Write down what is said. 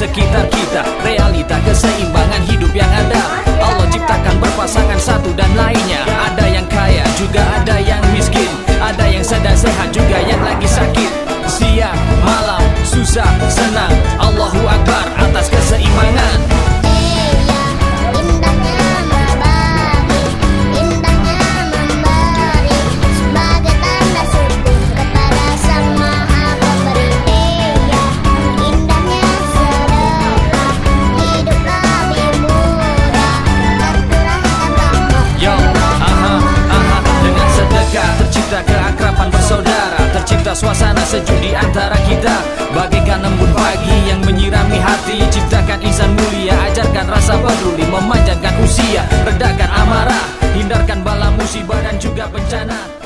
sekitar kita. Realita keseimbangan hidup yang ada, Allah ciptakan berpasangan satu dan lainnya. Ada yang kaya, juga ada yang miskin. Ada yang sedang sehat, juga yang lagi sakit. Siang, malam, susah, senang, Allahu Akbar atas keseimbangan. Tercipta keakraban bersaudara, tercipta suasana sejuk di antara kita. Bagaikan embun pagi yang menyirami hati, ciptakan insan mulia, ajarkan rasa peduli, memanjangkan usia, redakan amarah, hindarkan bala musibah dan juga bencana.